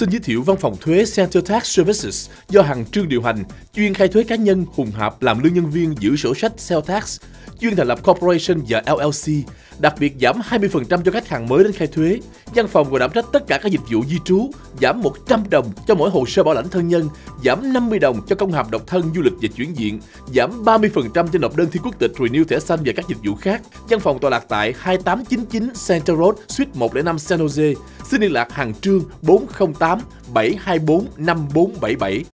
Xin giới thiệu văn phòng thuế Center Tax Services do Hằng Trương điều hành, chuyên khai thuế cá nhân, Hùng Hạp làm lương nhân viên giữ sổ sách Sales Tax, chuyên thành lập Corporation và LLC, đặc biệt giảm 20% cho khách hàng mới đến khai thuế. Văn phòng còn đảm trách tất cả các dịch vụ di trú, giảm 100 đồng cho mỗi hồ sơ bảo lãnh thân nhân, giảm 50 đồng cho công hàm độc thân, du lịch và chuyển viện, giảm 30% cho nộp đơn thi quốc tịch, renew thẻ xanh và các dịch vụ khác. Văn phòng tọa lạc tại 2899 Center Road, Suite 105 San Jose. Xin liên lạc Hằng Trương 408 724 5477.